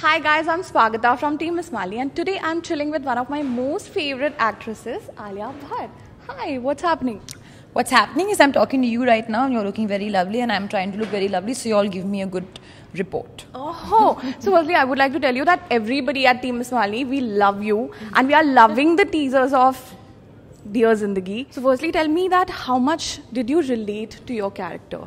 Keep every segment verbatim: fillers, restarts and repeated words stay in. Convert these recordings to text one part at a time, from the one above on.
Hi guys, I'm Swagata from Team Ismali and today I'm chilling with one of my most favorite actresses, Alia Bhatt. Hi, what's happening? What's happening is I'm talking to you right now and you're looking very lovely and I'm trying to look very lovely, so you all give me a good report. Oh, so firstly I would like to tell you that everybody at Team Ismali, we love you and we are loving the teasers of Dear Zindagi. So firstly tell me that how much did you relate to your character?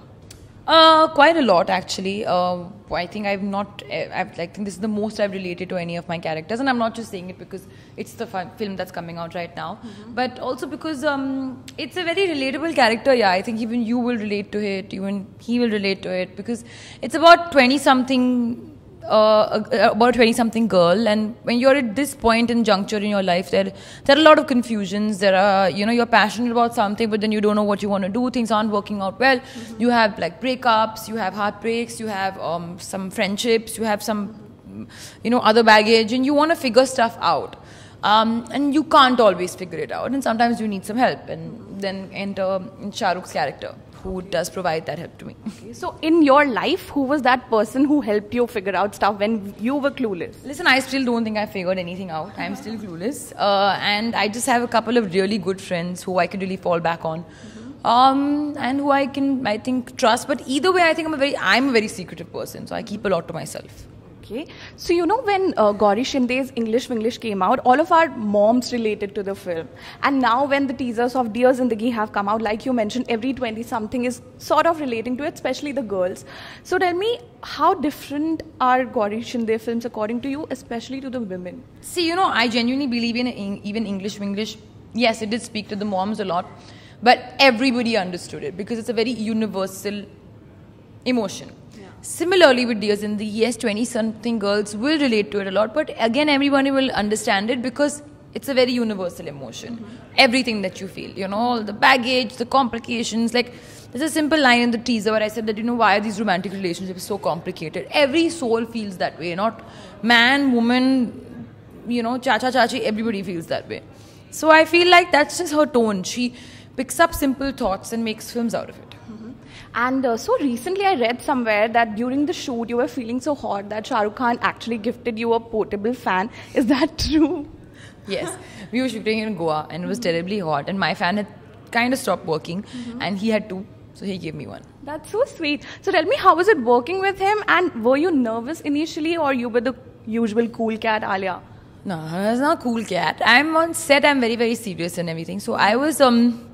Uh, quite a lot actually. Uh, I think I've not, I've, I think this is the most I've related to any of my characters, and I'm not just saying it because it's the fun, film that's coming out right now, mm-hmm. but also because um, it's a very relatable character. Yeah, I think even you will relate to it, even he will relate to it, because it's about twenty something. Uh, about a twenty-something girl, and when you're at this point in juncture in your life, there there are a lot of confusions. There are, you know, you're passionate about something, but then you don't know what you want to do. Things aren't working out well. Mm-hmm. You have like breakups, you have heartbreaks, you have um, some friendships, you have some, you know, other baggage, and you want to figure stuff out. Um, and you can't always figure it out, and sometimes you need some help. And then enter Shah Rukh's character, who does provide that help to me. Okay, so in your life, who was that person who helped you figure out stuff when you were clueless? Listen, I still don't think I figured anything out. I'm still clueless. Uh, and I just have a couple of really good friends who I can really fall back on. Mm-hmm. um, and who I can, I think, trust. But either way, I think I'm a very, I'm a very secretive person. So I keep a lot to myself. Okay. So, you know, when uh, Gauri Shinde's English Winglish came out, all of our moms related to the film. And now when the teasers of Dear Zindagi have come out, like you mentioned, every twenty-something is sort of relating to it, especially the girls. So tell me, how different are Gauri Shinde films according to you, especially to the women? See, you know, I genuinely believe in, in even English Winglish. Yes, it did speak to the moms a lot. But everybody understood it because it's a very universal emotion. Similarly with Dear Zindagi, yes, twenty-something girls will relate to it a lot, but again, everybody will understand it because it's a very universal emotion. Mm-hmm. Everything that you feel, you know, all the baggage, the complications. Like, there's a simple line in the teaser where I said that, you know, why are these romantic relationships so complicated? Every soul feels that way, not man, woman, you know, chacha, chachi, everybody feels that way. So I feel like that's just her tone. She picks up simple thoughts and makes films out of it. And uh, so recently I read somewhere that during the shoot you were feeling so hot that Shah Rukh Khan actually gifted you a portable fan. Is that true? Yes. We were shooting in Goa and it was terribly hot and my fan had kind of stopped working, mm-hmm. and he had two, so he gave me one. That's so sweet. So tell me, how was it working with him, and were you nervous initially or you were the usual cool cat Alia? No, I was not a cool cat. I'm on set, I'm very, very serious and everything. So I was, um,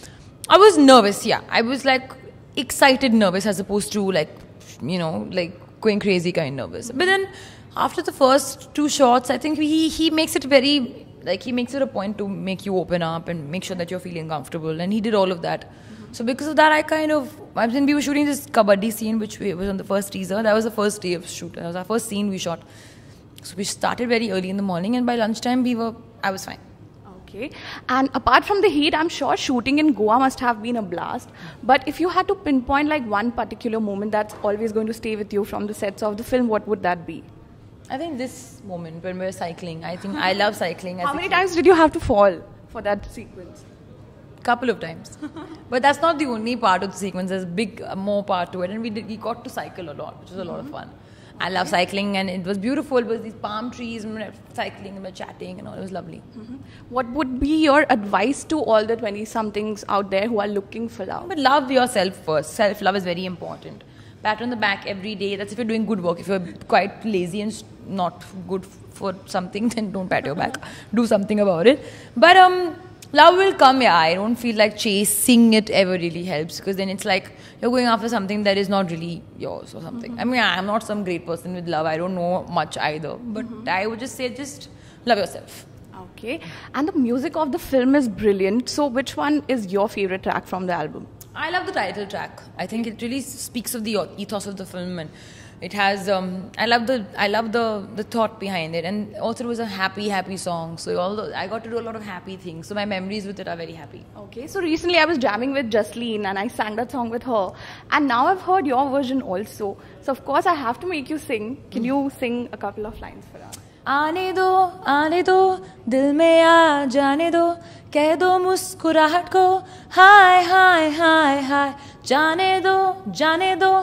I was nervous, yeah. I was like, excited nervous as opposed to like, you know, like going crazy kind nervous. But then after the first two shots, I think he he makes it very, like he makes it a point to make you open up and make sure that you're feeling comfortable, and he did all of that. Mm-hmm. So because of that, I kind of, I mean, we were shooting this kabaddi scene which we, was on the first teaser. That was the first day of shoot. That was our first scene we shot. So we started very early in the morning, and by lunchtime we were, I was fine. Okay. And apart from the heat, I'm sure shooting in Goa must have been a blast. But if you had to pinpoint like one particular moment that's always going to stay with you from the sets of the film, what would that be? I think this moment when we're cycling. I think I love cycling. How many times did you have to fall for that sequence? Couple of times. But that's not the only part of the sequence. There's a big uh, more part to it. And we, did, we got to cycle a lot, which was a lot of fun. I love cycling, and it was beautiful. It was these palm trees, and we were cycling and we were chatting and all. It was lovely. Mm-hmm. What would be your advice to all the twenty-somethings out there who are looking for love? But love yourself first. Self-love is very important. Pat on the back every day. That's if you're doing good work. If you're quite lazy and not good for something, then don't pat your back. Do something about it. But um, love will come, yeah. I don't feel like chasing it ever really helps, because then it's like you're going after something that is not really yours or something. Mm-hmm. I mean, I'm not some great person with love. I don't know much either. But mm-hmm. I would just say, just love yourself. Okay. And the music of the film is brilliant. So which one is your favorite track from the album? I love the title track. I think it really speaks of the ethos of the film, and it has, um, I love the I love the, the thought behind it, and also it was a happy, happy song. So although I got to do a lot of happy things, so my memories with it are very happy. Okay, so recently I was jamming with Jasleen and I sang that song with her, and now I've heard your version also. So of course I have to make you sing. Can mm. you sing a couple of lines for us? आने दो आने दो दिल में आ जाने दो कह दो मुस्कुराहट को हाय हाय हाय हाय जाने दो जाने दो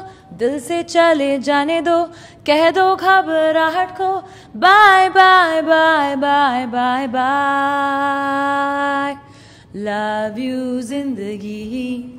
दिल से चले जाने दो, कह दो घबराहट को, bye bye bye bye bye bye. Love you जिंदगी,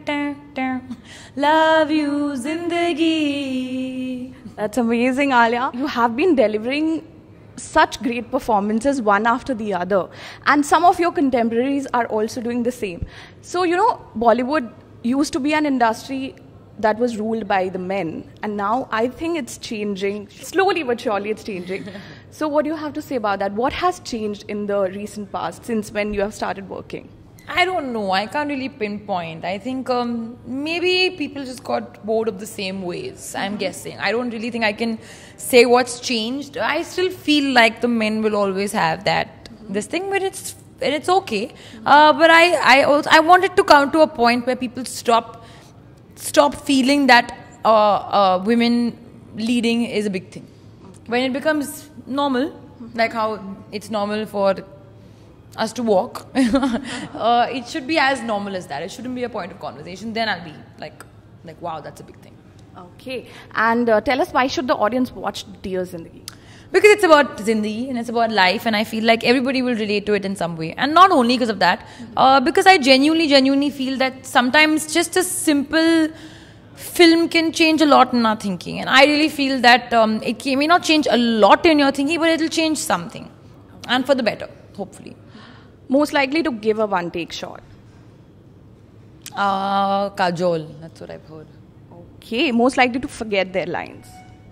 love you जिंदगी. That's amazing, Alia. You have been delivering such great performances one after the other, and some of your contemporaries are also doing the same. So, you know, Bollywood used to be an industry that was ruled by the men, and now I think it's changing. Slowly but surely it's changing. So what do you have to say about that? What has changed in the recent past since when you have started working? I don't know. I can't really pinpoint. I think um, maybe people just got bored of the same ways. I'm guessing. I don't really think I can say what's changed. I still feel like the men will always have that this thing, but it's it's okay. Uh, but I I also I wanted to come to a point where people stop stop feeling that uh, uh, women leading is a big thing. When it becomes normal, like how it's normal for us to walk, uh, it should be as normal as that. It shouldn't be a point of conversation. Then I'll be like, like wow, that's a big thing. Okay. And uh, tell us, why should the audience watch Dear Zindagi? Because it's about Zindagi and it's about life, and I feel like everybody will relate to it in some way. And not only because of that, uh, because I genuinely, genuinely feel that sometimes just a simple film can change a lot in our thinking. And I really feel that um, it may not change a lot in your thinking, but it'll change something. And for the better, hopefully. Most likely to give a one-take shot? Uh, Kajol, that's what I've heard. Okay. Most likely to forget their lines?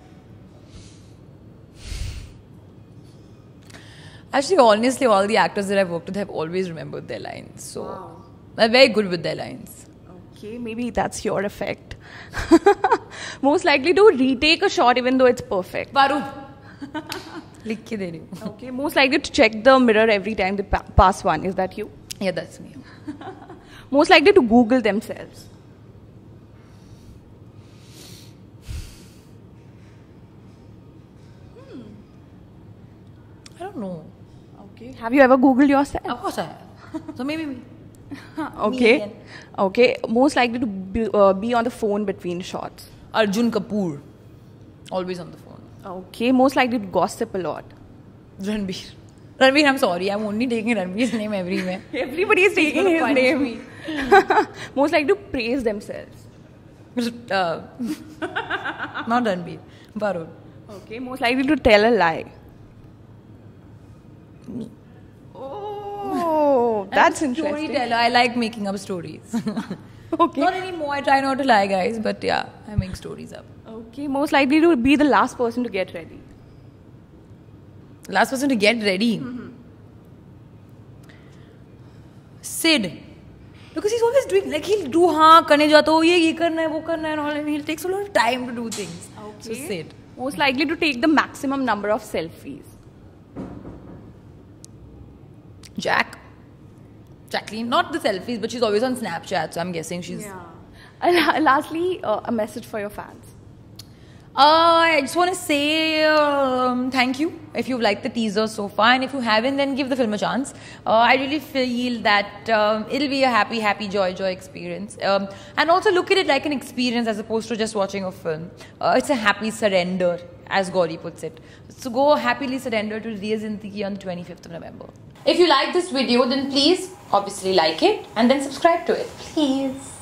Actually, honestly, all the actors that I've worked with have always remembered their lines. So, wow. They're very good with their lines. Okay, maybe that's your effect. Most likely to retake a shot even though it's perfect? Baru. Likh ke de rahi hu. Okay, most likely to check the mirror every time they pa pass one. Is that you? Yeah, that's me. Most likely to Google themselves? Hmm. I don't know. Okay. Have you ever Googled yourself? Of course I have. So maybe me. Okay. Me okay. Most likely to be, uh, be on the phone between shots? Arjun Kapoor. Always on the phone. Okay. Most likely to gossip a lot? Ranbir. Ranbir, I'm sorry. I'm only taking Ranbir's name everywhere. Everybody is taking his name. Most likely to praise themselves? Uh, not Ranbir. Varun. Okay. Most likely to tell a lie? Me. Oh, that's I'm a interesting. Storyteller. I like making up stories. Okay. Not anymore. I try not to lie, guys. But yeah, I make stories up. Okay. Most likely to be the last person to get ready? Last person to get ready? Mm-hmm. Sid. Because he's always doing, like he'll do, haan, karne jato, ye, ye karna hai, wo karna hai, and all, and he'll take so lot of time to do things. Okay. So Sid. Most likely to take the maximum number of selfies? Jack. Jacqueline. Not the selfies, but she's always on Snapchat, so I'm guessing she's... Yeah. And lastly, uh, a message for your fans. Uh, I just want to say um, thank you if you've liked the teaser so far, and if you haven't, then give the film a chance. Uh, I really feel that um, it'll be a happy, happy, joy, joy experience. Um, and also look at it like an experience as opposed to just watching a film. Uh, it's a happy surrender, as Gauri puts it. So go happily surrender to Dear Zindagi on the twenty-fifth of November. If you like this video, then please obviously like it and then subscribe to it. Please.